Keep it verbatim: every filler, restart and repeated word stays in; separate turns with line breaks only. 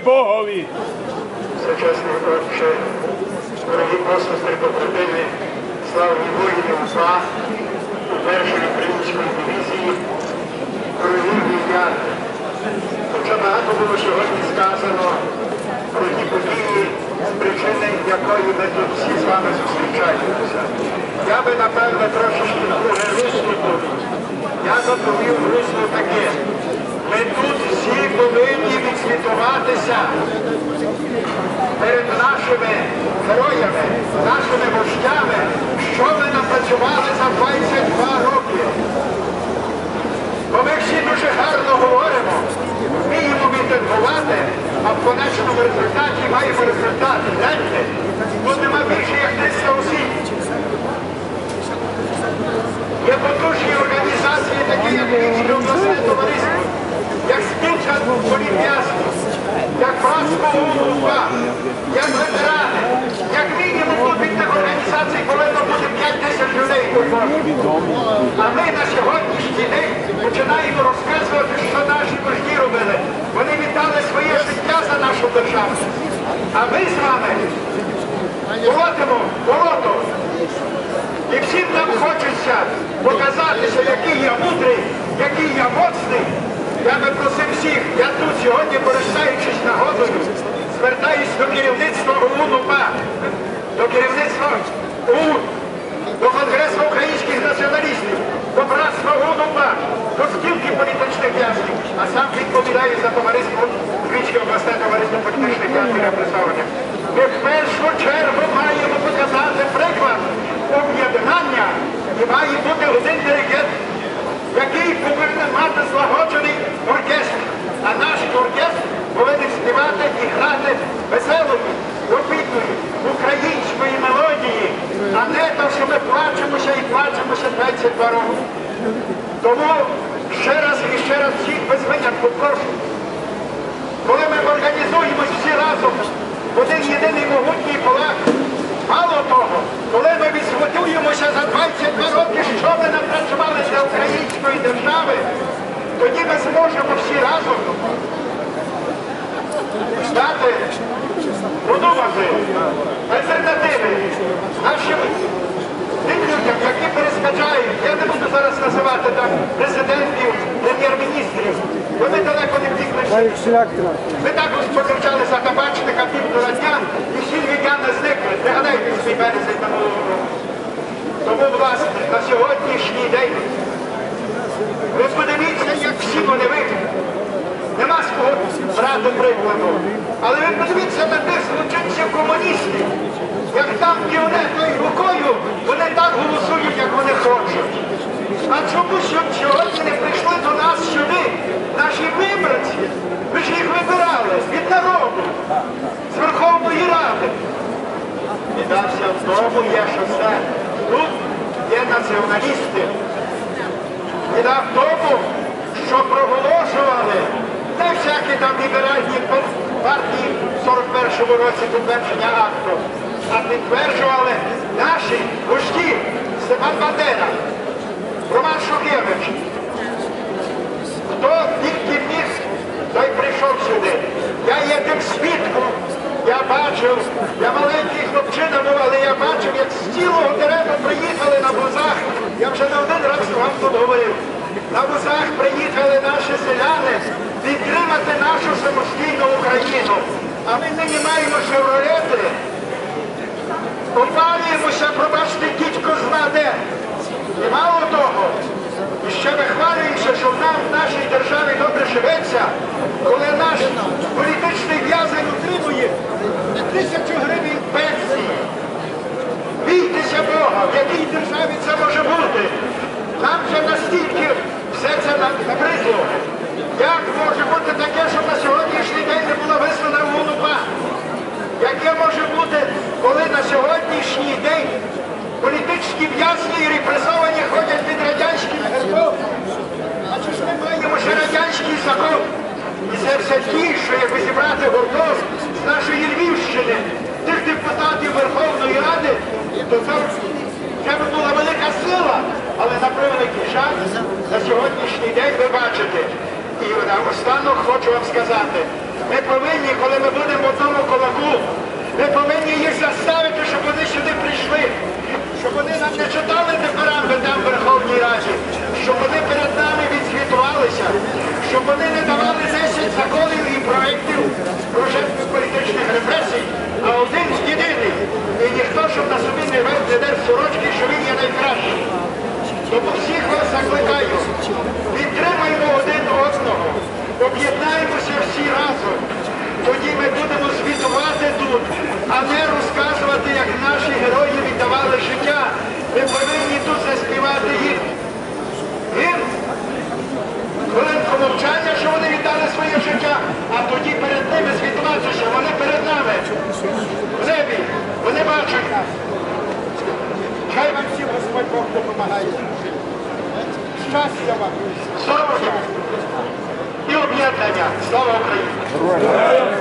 Богові.
Всечесний Отче, дорогі посестри, побратими, славні воїни УПА, першої української дивізії, дорогі війняни. Хоча багато було сьогодні сказано про ті події, з причини якої ми тут всі з вами зустрічаємося. Я би, напевне, трошечки друге русло тут. Я доповів русло таке. Ми тут всі повинні відсвітуватися перед нашими героями, нашими вождями, що ми напрацювали за двадцять два роки. Бо ми всі дуже гарно говоримо, вміємо мітингувати, а в конечному результаті маємо результат. Гляньте, тут нема більше як триста осіб. Є потужні організації, такі як Львівське обласне товариство, як спілка політв'язнів, як братство УПА, як ветерани, як мінімум тут від тих організацій повинно бути п'ять тисяч людей. А ми на сьогоднішній день починаємо розказувати, що наші вожді робили. Вони віддали своє життя за нашу державу. А ми з вами боротимо, боротимо. І всім нам хочеться показатися, який я мудрий, який я моцний. Я би просив всіх, я тут сьогодні, користуючись нагодою, звертаюсь до керівництва ОУН-УПА, до керівництва ОУН, до Конгресу українських націоналістів, до братства ОУН-УПА, до спілки політичних в'язнів, а сам відповідаю за товариство, Львівське обласне товариство політичних в'язнів репресованих. Ми в першу чергу маємо показати приклад об'єднання і має бути один диригент, який повинен мати злагоджений оркестр. А наш оркестр повинен співати і грати веселої, робітної, української мелодії, а не то, що ми плачемося і плачемося двадцять два роки. Тому ще раз і ще раз всіх без винятку прошу. Коли ми організуємось всі разом в один єдиний могутній полак, мало того, коли ми відсвятуємося за двадцять два роки, що ми напрацювали для української держави, тоді ми зможемо всі разом стати, продумати альтернативи нашим тим людям, які перешкоджають. Я не буду зараз називати там президентів, прем'єр-міністрів, вони далеко не втікли. Ми також покричали за табачника півтора дня, і всі львів'яни зникли. Пригадайте свій березень минулого року. Тому, власне, на сьогоднішній день ви подивіться, як всі вони вийдуть. Нема з кого брати прикладу. Але ви подивіться на тих злочинців комуністів. Як там кіонетною рукою, вони так голосують, як вони хочуть. А чому сьогодні не прийшли до нас сюди наші виборці? Ви ж їх вибирали від народу, з Верховної Ради. Біда вся в тому є, що все. Тут є націоналісти. Біда в тому, що проголошували не всякі там ліберальні партії в сорок першому році підтвердження акту, а підтверджували наші вожді Степан Бандера, Роман Шухевич. Хто тільки міг, той прийшов сюди. Я є тим свідком. Я бачив, я маленький хлопчина був, але я бачив, як з цілого дерева приїхали на вузах. Я вже не один раз вам тут говорив. На вузах приїхали наші селяни підтримати нашу самостійну Україну. А ми нині маємо шевролети. Опалюємося, пробачте, дідько знаде. І мало того, і ще вихвалюємося, що нам в нашій державі добре живеться, коли наш політичний в'язень отримує тисячу гривень пенсії. Бійтеся Бога, в якій державі це може бути. Нам вже настільки все це набридло. Як може бути таке, що на сьогоднішній день не була визнана ОУН-УПА? Яке може бути, коли на сьогоднішній день політичні в'язні і репресовані ходять під радянським гербом? А чи ж ми маємо ще радянський закон? І це все ті, що якби зібрати гуртом з нашої Львівщини, тих депутатів Верховної Ради, то це вже б була велика сила. Але на превеликий жаль, на сьогоднішній день ви бачите. І останнє хочу вам сказати, ми повинні, коли ми будемо в одному кулаку, ми повинні їх заставити, щоб вони сюди прийшли, щоб вони нам не читали дифирамби там в Верховній Раді, щоб вони перед нами відзвітувалися, щоб вони не давали десять законів і проєктів про жертви політичних репресій, а один єдиний. І ніхто, щоб на собі не дер сорочки, що він є найкращий. Тому всіх вас закликаю, підтримаємо один одного, об'єднаємося всі разом. Тоді ми будемо звітувати тут, а не розказувати, як наші герої віддавали життя. Ми повинні тут заспівати їх гімн, хвилинку мовчання, що вони віддали своє життя, а тоді перед ними звітувати, що вони перед нами в небі, вони бачать нас. Хай вам всім Господь Бог допомагає. Щастя вам, здоров'я і об'єднання. Слава Україні!